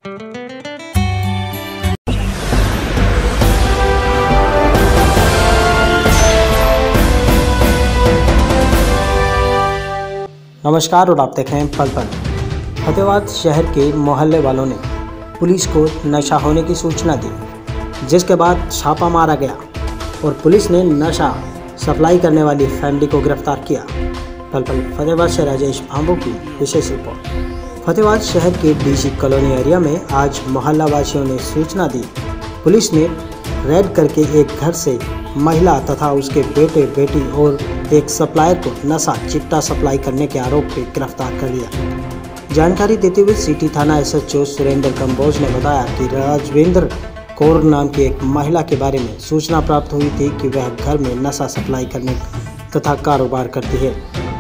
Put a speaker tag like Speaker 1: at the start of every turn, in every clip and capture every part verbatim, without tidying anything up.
Speaker 1: नमस्कार और आप देख रहे हैं पल पल। फतेहाबाद शहर के मोहल्ले वालों ने पुलिस को नशा होने की सूचना दी, जिसके बाद छापा मारा गया और पुलिस ने नशा सप्लाई करने वाली फैमिली को गिरफ्तार किया। पल पल फतेहाबाद से राजेश भांबू की विशेष रिपोर्ट। फतेहाबाद शहर के डीसी कॉलोनी एरिया में आज मोहल्ला वासियों ने सूचना दी। पुलिस ने रेड करके एक घर से महिला तथा उसके बेटे बेटी और एक सप्लायर को नशा चिट्टा सप्लाई करने के आरोप में गिरफ्तार कर लिया। जानकारी देते हुए सिटी थाना एसएचओ सुरेंद्र कंबोज ने बताया कि राजवेंद्र कौर नाम की एक महिला के बारे में सूचना प्राप्त हुई थी कि वह घर में नशा सप्लाई करने तथा कारोबार करती है।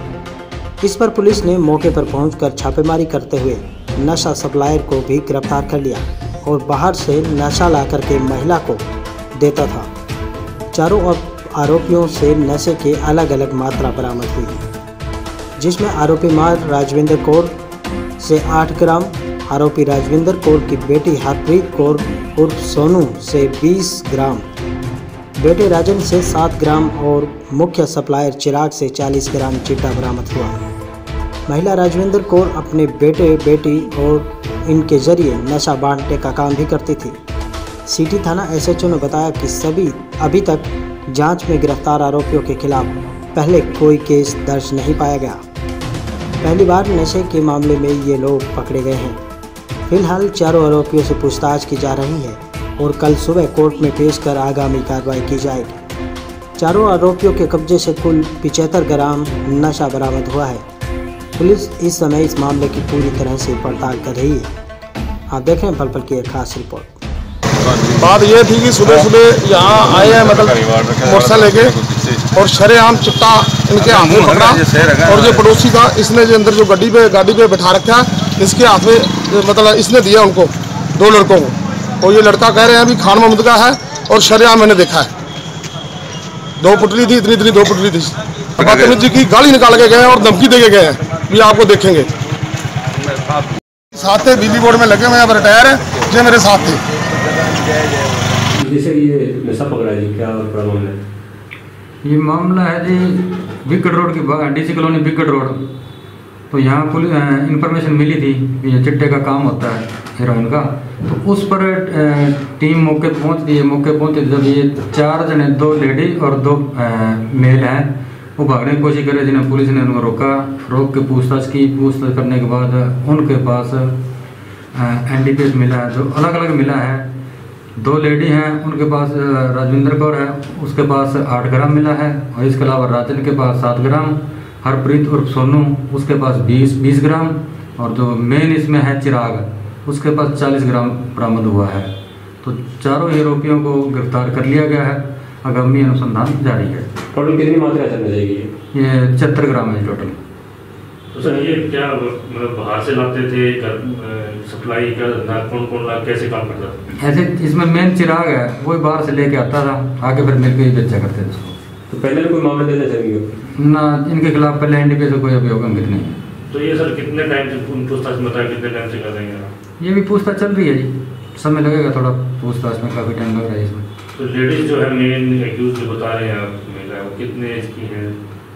Speaker 1: इस पर पुलिस ने मौके पर पहुंचकर छापेमारी करते हुए नशा सप्लायर को भी गिरफ्तार कर लिया और बाहर से नशा ला करके महिला को देता था। चारों आरोपियों से नशे के अलग अलग मात्रा बरामद हुई, जिसमें आरोपी मां राजविंदर कौर से आठ ग्राम, आरोपी राजविंदर कौर की बेटी हरप्रीत कौर उर्फ सोनू से बीस ग्राम, बेटे राजन से सात ग्राम और मुख्य सप्लायर चिराग से चालीस ग्राम चिट्टा बरामद हुआ। महिला राजविंदर कौर अपने बेटे बेटी और इनके जरिए नशा बांटने का काम भी करती थी। सिटी थाना एसएचओ ने बताया कि सभी अभी तक जांच में गिरफ्तार आरोपियों के खिलाफ पहले कोई केस दर्ज नहीं पाया गया। पहली बार नशे के मामले में ये लोग पकड़े गए हैं। फिलहाल चारों आरोपियों से पूछताछ की जा रही है और कल सुबह कोर्ट में पेश कर आगामी कार्रवाई की जाएगी। चारों आरोपियों के कब्जे से कुल पचहत्तर ग्राम नशा बरामद हुआ है। पुलिस इस समय इस मामले की पूरी तरह से पड़ताल कर रही है। आप देख रहे हैं पल पल की एक खास रिपोर्ट।
Speaker 2: बात ये थी कि सुबह सुबह यहाँ आए हैं, मतलब मोटरसाइकिल लेके, और शरेआम चिट्टा इनके हाथ में पकड़ा। और ये पड़ोसी था, इसने जो अंदर जो गाड़ी पे गाड़ी पे बैठा रखा है, इसके हाथ में मतलब इसने दिया उनको, दो लड़कों को। और ये लड़का कह रहे हैं अभी खान मोहम्मद का है और शरेआम मैंने देखा है। दो पुतली थी, इतनी इतनी दो पुतली थी। बदतमीजी जी की गाली निकाल के गए और धमकी दे के गए हैं भी आपको देखेंगे। साथ थे, बिजली बोर्ड में लगे हुए हैं, रिटायर है, जो मेरे साथ थे।
Speaker 3: जैसे ये नशा पकड़ा जी, क्या मामला है?
Speaker 4: ये मामला है जी विकेट रोड की, डीसी कॉलोनी विकेट रोड। तो यहाँ पुलिस इंफॉर्मेशन मिली थी कि ये चिट्टे का काम होता है हीरोइन का। तो उस पर टीम मौके पर पहुँचती है। मौके पहुँचे जब ये चार जने, दो लेडी और दो मेल हैं, वो भागने की कोशिश करे, जिन्हें पुलिस ने उनको रोका। रोक के पूछताछ की। पूछताछ करने के बाद उनके पास एन डी पी एस मिला है, जो अलग अलग मिला है। दो लेडी हैं, उनके पास राजविंदर कौर है, उसके पास आठ ग्राम मिला है। और इसके अलावा राजन के पास सात ग्राम, हरप्रीत उर्फ सोनू उसके पास बीस बीस ग्राम, और जो मेन इसमें है चिराग, उसके पास चालीस ग्राम बरामद हुआ है। तो चारों आरोपियों को गिरफ्तार कर लिया गया है। आगामी अनुसंधान जारी है।
Speaker 3: टोटल कितनी मात्रा चलने जाएगी?
Speaker 4: ये छिहत्तर ग्राम है टोटल।
Speaker 5: तो सर ये क्या मतलब बाहर से लाते थे, सप्लाई का कौन कौन ला कैसे काम करता था?
Speaker 4: ऐसे इसमें मेन चिराग है, वही बाहर से लेके आता था, आगे फिर मिलकर ही बेचा करते थे उसको।
Speaker 3: तो पहले कोई मामला देना चाहिए
Speaker 4: ना, इनके खिलाफ पहले एन डी पी से कोई अभियोग अंकित नहीं है।
Speaker 5: तो ये सर कितने टाइम से पूछताछ में बताया, कितने टाइम से कर रहे हैं?
Speaker 4: ये भी पूछताछ चल रही है जी, समय लगेगा थोड़ा पूछताछ में, काफ़ी टाइम लग रहा है इसमें।
Speaker 5: तो लेडीज जो है मेन एक्यूज जो बता रहे हैं आप महिला, वो कितने एज की है?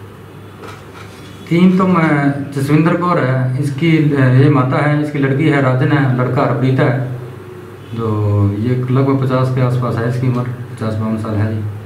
Speaker 4: तीन तो मैं जसविंदर कौर है, इसकी ये माता है, इसकी लड़की है राजन है, लड़का हरप्रीत है। जो ये लगभग पचास के आसपास है इसकी उम्र, पचास बावन साल है जी।